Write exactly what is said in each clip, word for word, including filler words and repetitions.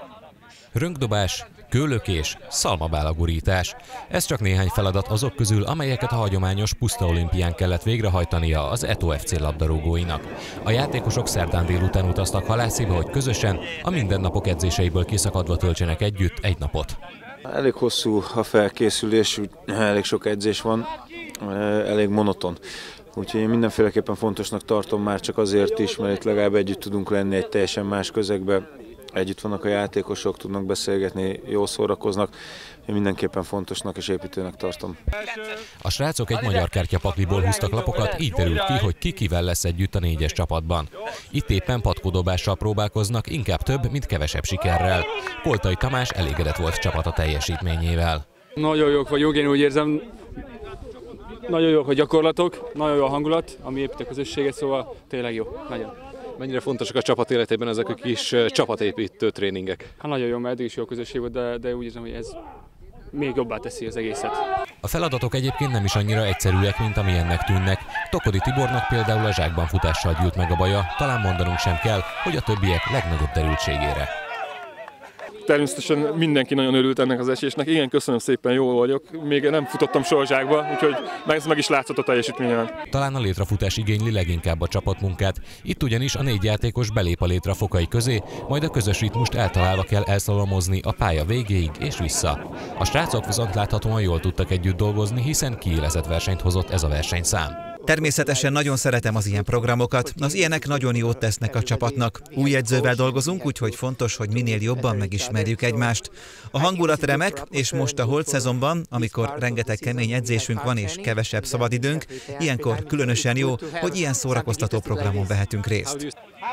Rönkdobás, kőlökés, szalmabálagurítás. Ez csak néhány feladat azok közül, amelyeket a hagyományos puszta olimpián kellett végrehajtania az E T O F C labdarúgóinak. A játékosok szerdán délután utaztak Halásziba, hogy közösen a mindennapok edzéseiből kiszakadva töltsenek együtt egy napot. Elég hosszú a felkészülés, elég sok edzés van, elég monoton. Úgyhogy én mindenféleképpen fontosnak tartom már csak azért is, mert itt legalább együtt tudunk lenni egy teljesen más közegbe. Együtt vannak a játékosok, tudnak beszélgetni, jól szórakoznak. Én mindenképpen fontosnak és építőnek tartom. A srácok egy magyar kártyapakliból húztak lapokat, így derült ki, hogy ki kivel lesz együtt a négyes csapatban. Itt éppen patkódobással próbálkoznak, inkább több, mint kevesebb sikerrel. Koltai Tamás elégedett volt csapata teljesítményével. Nagyon jók vagyunk, én úgy érzem, nagyon jók a gyakorlatok, nagyon jó a hangulat, ami épít a közösséget, szóval tényleg jó, nagyon. Mennyire fontosak a csapat életében ezek a kis csapatépítő tréningek? Hát nagyon jó, mert eddig is jó közösség volt, de, de úgy érzem, hogy ez még jobbá teszi az egészet. A feladatok egyébként nem is annyira egyszerűek, mint amilyennek tűnnek. Tokodi Tibornak például a zsákban futással gyűlt meg a baja, talán mondanunk sem kell, hogy a többiek legnagyobb derültségére. Természetesen mindenki nagyon örült ennek az esésnek. Igen, köszönöm szépen, jól vagyok. Még nem futottam soha zsákba, úgyhogy ez meg is látszott a teljesítményen. Talán a létrafutás igényli leginkább a csapatmunkát. Itt ugyanis a négy játékos belép a létra fokai közé, majd a közös ritmust eltalálva kell elszalamozni a pálya végéig és vissza. A srácok viszont láthatóan jól tudtak együtt dolgozni, hiszen kiélezett versenyt hozott ez a versenyszám. Természetesen nagyon szeretem az ilyen programokat, az ilyenek nagyon jót tesznek a csapatnak. Új edzővel dolgozunk, úgyhogy fontos, hogy minél jobban megismerjük egymást. A hangulat remek, és most a holt szezonban, amikor rengeteg kemény edzésünk van és kevesebb szabadidőnk, ilyenkor különösen jó, hogy ilyen szórakoztató programon vehetünk részt.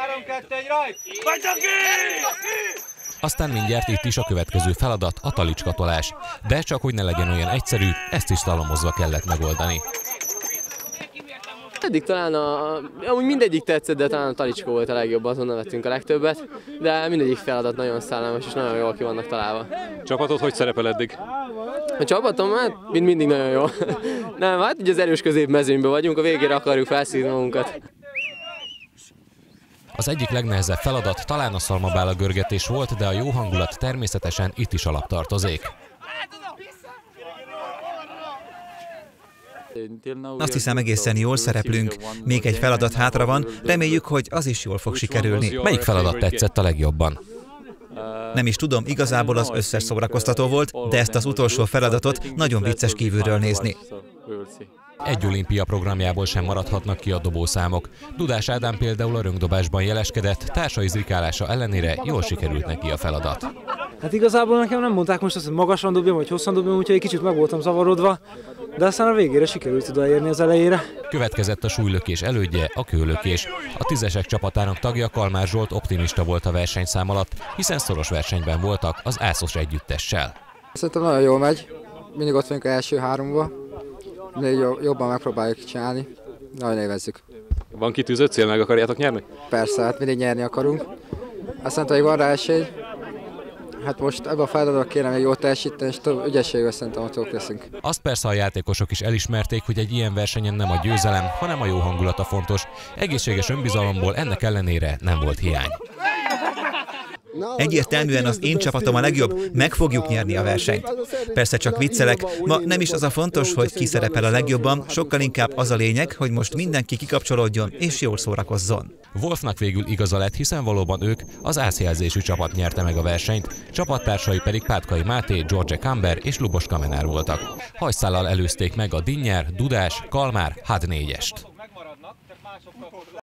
Aztán mindjárt itt is a következő feladat, a talicskatolás. De csak hogy ne legyen olyan egyszerű, ezt is szalomozva kellett megoldani. Eddig talán a, amúgy mindegyik tetszett, de talán a talicska volt a legjobb, azon nevettünk a legtöbbet, de mindegyik feladat nagyon szállalmas és nagyon jól ki vannak találva. Csapatod hogy szerepel eddig? A csapatom, hát mind mindig nagyon jó. Nem, hát ugye az erős középmezőnyben vagyunk, a végére akarjuk felszívni magunkat. Az egyik legnehezebb feladat talán a szalmabála görgetés volt, de a jó hangulat természetesen itt is alaptartozék. Azt hiszem, egészen jól szereplünk. Még egy feladat hátra van, reméljük, hogy az is jól fog sikerülni. Melyik feladat tetszett a legjobban? Nem is tudom, igazából az összes szórakoztató volt, de ezt az utolsó feladatot nagyon vicces kívülről nézni. Egy olimpia programjából sem maradhatnak ki a dobószámok. Dudás Ádám például a rönkdobásban jeleskedett, társai zrikálása ellenére jól sikerült neki a feladat. Hát igazából nekem nem mondták most azt, hogy magasan dobjam, vagy hosszan dobjam, úgyhogy egy kicsit meg voltam zavarodva, de aztán a végére sikerült odaérni az elejére. Következett a súlylökés elődje, a kőlökés. A tízesek csapatának tagja Kalmár Zsolt optimista volt a versenyszám alatt, hiszen szoros versenyben voltak az ászos együttessel. Szerintem nagyon jól megy, mindig ott vagyunk az első háromba, mindig jobban megpróbáljuk csinálni, nagyon élvezzük. Van kitűzött cél, meg akarjátok nyerni? Persze, hát mindig nyerni akarunk. Azt mondta, hogy van rá esély. Hát most ebben a feladatban kéne még jól teljesíteni, és több ügyességgel szerintem ott jók leszünk. Azt persze a játékosok is elismerték, hogy egy ilyen versenyen nem a győzelem, hanem a jó hangulata fontos. Egészséges önbizalomból ennek ellenére nem volt hiány. Egyértelműen az én csapatom a legjobb, meg fogjuk nyerni a versenyt. Persze csak viccelek, ma nem is az a fontos, hogy ki szerepel a legjobban, sokkal inkább az a lényeg, hogy most mindenki kikapcsolódjon és jól szórakozzon. Wolfnak végül igaza lett, hiszen valóban ők, az ászjelzésű csapat nyerte meg a versenyt, csapattársai pedig Pátkai Máté, George Camber és Lubos Kamenár voltak. Hajszállal előzték meg a Dinnyer, Dudás, Kalmár, H négyest.